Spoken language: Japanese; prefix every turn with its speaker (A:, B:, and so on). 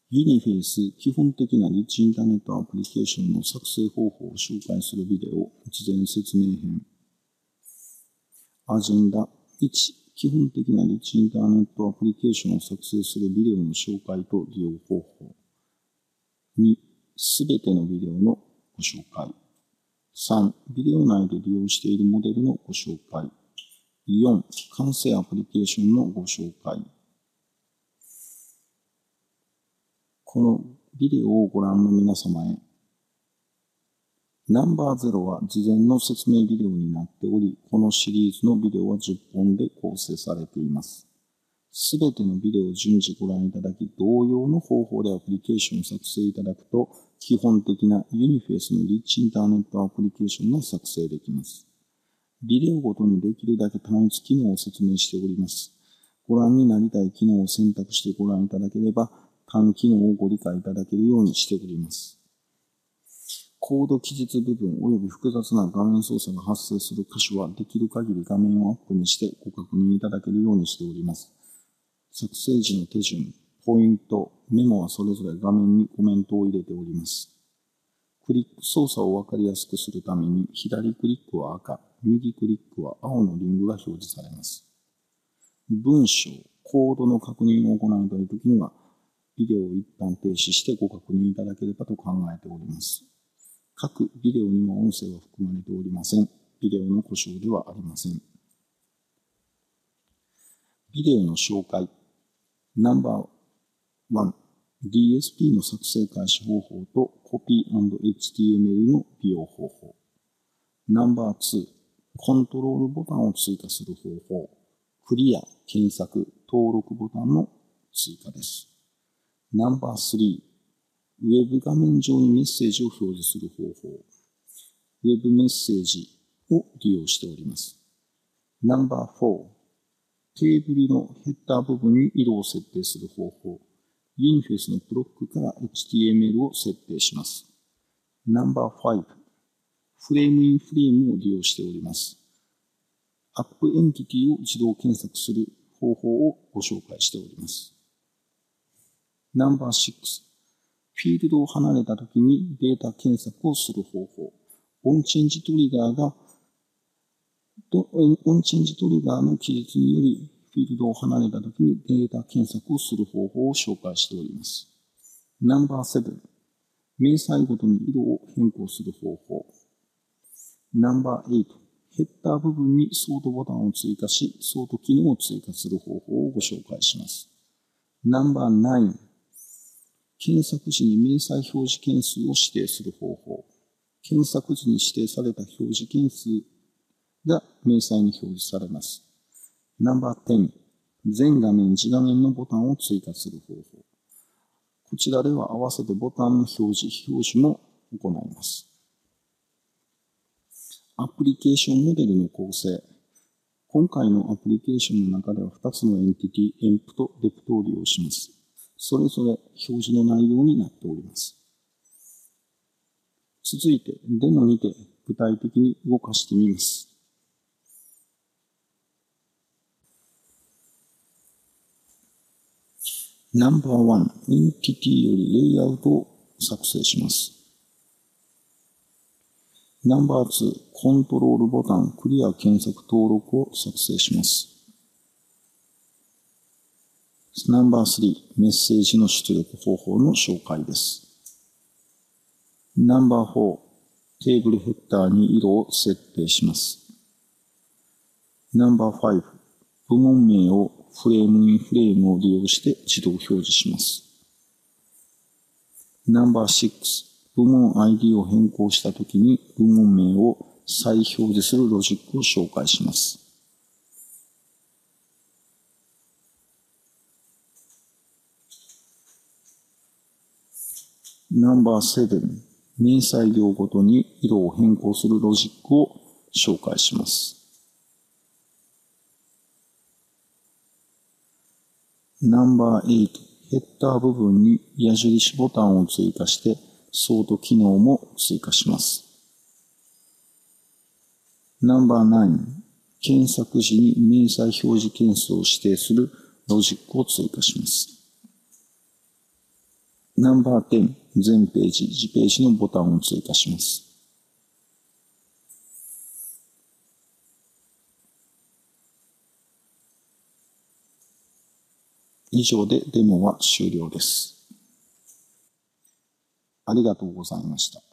A: ユニフェイス基本的なリッチインターネットアプリケーションの作成方法を紹介するビデオ、事前説明編。アジェンダ。1、基本的なリッチインターネットアプリケーションを作成するビデオの紹介と利用方法。2、すべてのビデオのご紹介。3、ビデオ内で利用しているモデルのご紹介。4、完成アプリケーションのご紹介。このビデオをご覧の皆様へ。ナンバー0は事前の説明ビデオになっており、このシリーズのビデオは10本で構成されています。すべてのビデオを順次ご覧いただき、同様の方法でアプリケーションを作成いただくと、基本的なユニフェイスのリッチインターネットアプリケーションが作成できます。ビデオごとにできるだけ単一機能を説明しております。ご覧になりたい機能を選択してご覧いただければ、単機能をご理解いただけるようにしております。コード記述部分及び複雑な画面操作が発生する箇所はできる限り画面をアップにしてご確認いただけるようにしております。作成時の手順、ポイント、メモはそれぞれ画面にコメントを入れております。クリック操作をわかりやすくするために、左クリックは赤、右クリックは青のリングが表示されます。文章、コードの確認を行いたいときには、ビデオを一旦停止してご確認いただければと考えております。各ビデオにも音声は含まれておりません。ビデオの故障ではありません。ビデオの紹介。ナンバー1、DSP の作成開始方法と Copy&HTML の利用方法。ナンバー2、コントロールボタンを追加する方法。クリア、検索、登録ボタンの追加です。ナンバー3、ウェブ画面上にメッセージを表示する方法。ウェブメッセージを利用しております。ナンバー4、テーブルのヘッダー部分に色を設定する方法。ユニフェイスのブロックから HTML を設定します。ナンバー5、フレームインフレームを利用しております。アップエンティティを自動検索する方法をご紹介しております。ナンバー6、フィールドを離れたときにデータ検索をする方法。オンチェンジトリガーの記述により、フィールドを離れたときにデータ検索をする方法を紹介しております。ナンバー7、明細ごとに色を変更する方法。ナンバー8、ヘッダー部分にソートボタンを追加し、ソート機能を追加する方法をご紹介します。ナンバー9、検索時に明細表示件数を指定する方法。検索時に指定された表示件数が明細に表示されます。ナンバー10、全画面、自画面のボタンを追加する方法。こちらでは合わせてボタンの表示も行います。アプリケーションモデルの構成。今回のアプリケーションの中では2つのエンティティ、エンプとデプトを利用します。それぞれ表示の内容になっております。続いて、デモにて具体的に動かしてみます。ナンバー1、エンティティよりレイアウトを作成します。ナンバー2、コントロールボタン、クリア検索登録を作成します。ナンバー3、メッセージの出力方法の紹介です。ナンバー4、テーブルヘッダーに色を設定します。ナンバー5、部門名をフレームインフレームを利用して自動表示します。ナンバー6、部門 ID を変更したときに部門名を再表示するロジックを紹介します。ナンバー7、明細量ごとに色を変更するロジックを紹介します。ナンバー8、ヘッダー部分に矢印ボタンを追加してソート機能も追加します。ナンバー9、検索時に明細表示件数を指定するロジックを追加します。 ナンバー10、全ページ、次ページのボタンを追加します。以上でデモは終了です。ありがとうございました。